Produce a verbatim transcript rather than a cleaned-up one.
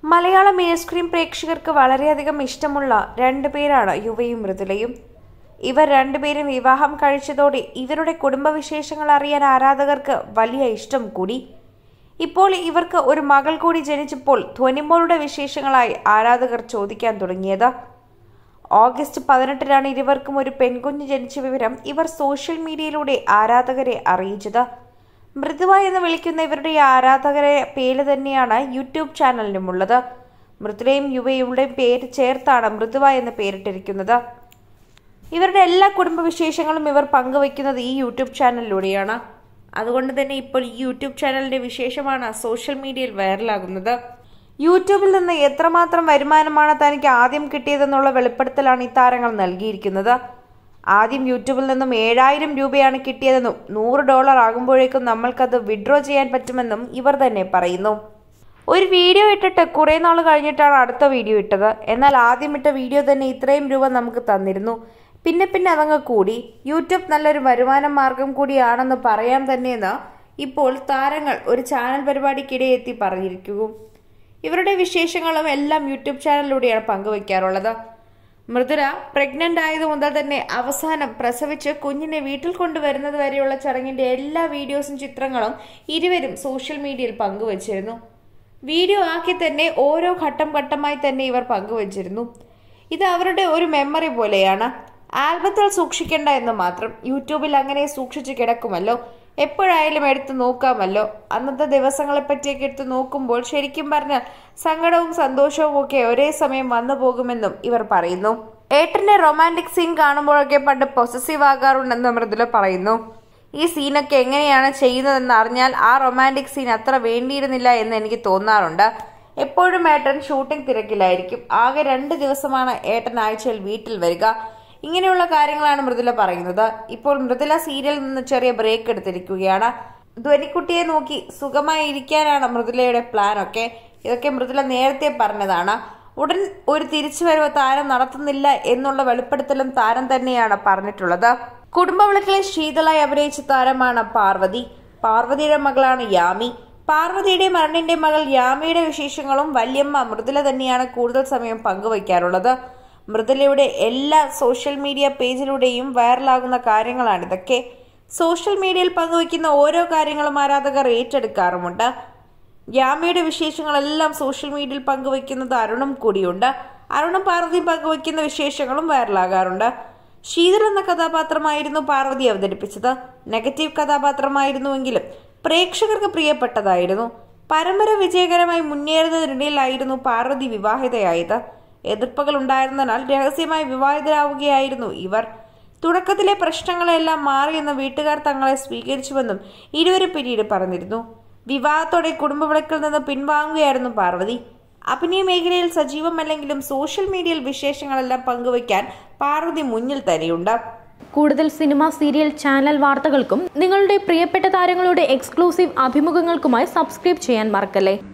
മലയാള main screen പ്രേക്ഷകർക്ക് വളരെയധികം ഇഷ്ടമുള്ള രണ്ടുപേരാണ് യുവയും മൃദുലയും. ഇവർ രണ്ടുപേരും വിവാഹം കഴിച്ചതോടെ ഇവരുടെ കുടുംബവിശേഷങ്ങൾ അറിയാൻ ആരാധകർക്ക് വലിയ ഇഷ്ടം കൂടി. ഇപ്പോൾ ഇവർക്ക് ഒരു മകൾ കൂടി ജനിച്ചപ്പോൾ ധ്വനിമോളുടെ വിശേഷങ്ങളായി ആരാധകർ ചോദിക്കാൻ തുടങ്ങിയത്. ഓഗസ്റ്റ് പതിനെട്ടിനാണ് ഇരുവർക്കും ഒരു പെൺകുഞ്ഞ് ജനിച്ച വിവരം ഇവർ സോഷ്യൽ മീഡിയയിലൂടെ ആരാധകരെ അറിയിച്ചത്. മൃദുവ എന്ന് വിളിക്കുന്ന ഇവരുടെ ആരാധകരെ പേര് തന്നെയാണ് യൂട്യൂബ് ചാനലിനുമുള്ളത്. മൃദുലയും യുവയുടെയും പേര് ചേർത്താണ് മൃദുവ എന്ന് പേരിട്ടിരിക്കുന്നത്. ഇവരുടെ എല്ലാ കുടുംബവിശേഷങ്ങളും ഇവർ പങ്കുവയ്ക്കുന്നത് ഈ യൂട്യൂബ് ചാനലിലൂടെയാണ്. അതുകൊണ്ട് തന്നെ ഇപ്പോൾ ഈ യൂട്യൂബ് ചാനലിന്റെ വിശേഷമാണ് സോഷ്യൽ മീഡിയയിൽ വൈറലാകുന്നത്. യൂട്യൂബിൽ നിന്ന് എത്രമാത്രം വരുമാനമാണ് തനിക്ക് ആദ്യം കിട്ടിയതെന്നുള്ള വെളിപ്പെടുത്തലാണ് ഈ താരങ്ങൾ നൽകിയിരിക്കുന്നത്. ആദ്യം യൂട്യൂബിൽ നിന്നും ഏഴായിരം രൂപയാണ് കിട്ടിയതെന്നും നൂറ് ഡോളർ ആകുമ്പോഴേക്കും നമ്മൾക്കത് വിഡ്രോ ചെയ്യാൻ പറ്റുമെന്നും ഇവർ തന്നെ പറയുന്നു. ഒരു വീഡിയോ ഇട്ടിട്ട് കുറേ നാൾ കഴിഞ്ഞിട്ടാണ് അടുത്ത വീഡിയോ ഇട്ടത്. എന്നാൽ ആദ്യം ഇട്ട വീഡിയോ തന്നെ ഇത്രയും രൂപ നമുക്ക് തന്നിരുന്നു. പിന്നെ പിന്നെ അതങ്ങ് കൂടി. യൂട്യൂബ് നല്ലൊരു വരുമാന മാർഗം കൂടിയാണെന്ന് പറയാൻ തന്നെയെന്ന് ഇപ്പോൾ താരങ്ങൾ ഒരു ചാനൽ പരിപാടിക്കിടെ എത്തി പറഞ്ഞിരിക്കുന്നു. ഇവരുടെ വിശേഷങ്ങളും എല്ലാം യൂട്യൂബ് ചാനലിലൂടെയാണ് പങ്കുവയ്ക്കാറുള്ളത്. മൃദുല പ്രഗ്നന്റ് ആയതു മുതൽ തന്നെ അവസാനം പ്രസവിച്ച് കുഞ്ഞിനെ വീട്ടിൽ കൊണ്ടുവരുന്നത് വരെയുള്ള ചടങ്ങിന്റെ എല്ലാ വീഡിയോസും ചിത്രങ്ങളും ഇരുവരും സോഷ്യൽ മീഡിയയിൽ പങ്കുവച്ചിരുന്നു. വീഡിയോ ആക്കി തന്നെ ഓരോ ഘട്ടം ഘട്ടമായി തന്നെ ഇവർ പങ്കുവച്ചിരുന്നു. ഇത് അവരുടെ ഒരു മെമ്മറി പോലെയാണ്. ആൽബത്തിൽ സൂക്ഷിക്കേണ്ട എന്ന് മാത്രം. യൂട്യൂബിൽ അങ്ങനെ സൂക്ഷിച്ചു കിടക്കുമല്ലോ, എപ്പോഴായാലും എടുത്തു നോക്കാമല്ലോ. അന്നത്തെ ദിവസങ്ങളെ പറ്റിയൊക്കെ എടുത്തു നോക്കുമ്പോൾ ശരിക്കും പറഞ്ഞാൽ സങ്കടവും സന്തോഷവും ഒക്കെ ഒരേ സമയം വന്നു പോകുമെന്നും ഇവർ പറയുന്നു. ഏട്ടന്റെ റൊമാൻറ്റിക് സീൻ കാണുമ്പോഴൊക്കെ പണ്ട് പൊസസീവ് ആകാറുണ്ടെന്ന് മൃദുല പറയുന്നു. ഈ സീനൊക്കെ എങ്ങനെയാണ് ചെയ്യുന്നതെന്ന് അറിഞ്ഞാൽ ആ റൊമാൻറ്റിക് സീൻ അത്ര വേണ്ടിയിരുന്നില്ല എന്ന് എനിക്ക് തോന്നാറുണ്ട്. എപ്പോഴും ഏട്ടൻ ഷൂട്ടിംഗ് തിരക്കിലായിരിക്കും. ആകെ രണ്ട് ദിവസമാണ് ഏട്ടൻ ആഴ്ചയിൽ വീട്ടിൽ വരിക. ഇങ്ങനെയുള്ള കാര്യങ്ങളാണ് മൃദുല പറയുന്നത്. ഇപ്പോൾ മൃദുല സീരിയലിൽ നിന്ന് ചെറിയ ബ്രേക്ക് എടുത്തിരിക്കുകയാണ്. ധ്വനിക്കുട്ടിയെ നോക്കി സുഖമായി ഇരിക്കാനാണ് മൃദുലയുടെ പ്ലാൻ ഒക്കെ. ഇതൊക്കെ മൃദുല നേരത്തെ പറഞ്ഞതാണ്. ഉടൻ ഒരു തിരിച്ചുവരവ് താരം നടത്തുന്നില്ല എന്നുള്ള വെളിപ്പെടുത്തലും താരം തന്നെയാണ് പറഞ്ഞിട്ടുള്ളത്. കുടുംബവിളക്കിലെ ശീതളായി അഭിനയിച്ച താരമാണ് പാർവതി. പാർവതിയുടെ മകളാണ് യാമി. പാർവതിയുടെ മരണിന്റെ മകൾ യാമിയുടെ വിശേഷങ്ങളും വല്യമ്മ മൃദുല തന്നെയാണ് കൂടുതൽ സമയം പങ്കുവയ്ക്കാറുള്ളത്. മൃദുലയുടെ എല്ലാ സോഷ്യൽ മീഡിയ പേജിലൂടെയും വൈറലാകുന്ന കാര്യങ്ങളാണിതൊക്കെ. സോഷ്യൽ മീഡിയയിൽ പങ്കുവയ്ക്കുന്ന ഓരോ കാര്യങ്ങളും ആരാധകർ ഏറ്റെടുക്കാറുമുണ്ട്. യാമിയുടെ വിശേഷങ്ങളെല്ലാം സോഷ്യൽ മീഡിയയിൽ പങ്കുവയ്ക്കുന്നത് അരുണും കൂടിയുണ്ട്. അരുണും പാർവതിയും പങ്കുവയ്ക്കുന്ന വിശേഷങ്ങളും വൈറലാകാറുണ്ട്. ശീതൾ എന്ന കഥാപാത്രമായിരുന്നു പാർവതി അവതരിപ്പിച്ചത്. നെഗറ്റീവ് കഥാപാത്രമായിരുന്നുവെങ്കിലും പ്രേക്ഷകർക്ക് പ്രിയപ്പെട്ടതായിരുന്നു. പരമ്പര വിജയകരമായി മുന്നേറുന്നതിനിടയിലായിരുന്നു പാർവതി വിവാഹിതയായത്. എതിർപ്പുകൾ ഉണ്ടായിരുന്നതിനാൽ രഹസ്യമായി വിവാഹിതരാവുകയായിരുന്നു ഇവർ. തുടക്കത്തിലെ പ്രശ്നങ്ങളെല്ലാം മാറിയെന്ന് വീട്ടുകാർ തങ്ങളെ സ്വീകരിച്ചുവെന്നും ഇരുവരും പിന്നീട് പറഞ്ഞിരുന്നു. വിവാഹത്തോടെ കുടുംബവിളക്കിൽ നിന്ന് പിൻവാങ്ങുകയായിരുന്നു പാർവതി. അഭിനയ മേഖലയിൽ സജീവമല്ലെങ്കിലും സോഷ്യൽ മീഡിയയിൽ വിശേഷങ്ങളെല്ലാം പങ്കുവയ്ക്കാൻ പാർവതി മുന്നിൽ തന്നെയുണ്ട്. കൂടുതൽ സിനിമ, സീരിയൽ, ചാനൽ വാർത്തകൾക്കും നിങ്ങളുടെ പ്രിയപ്പെട്ട താരങ്ങളുടെ എക്സ്ക്ലൂസീവ് അഭിമുഖങ്ങൾക്കുമായി സബ്സ്ക്രൈബ് ചെയ്യാൻ മറക്കല്ലേ.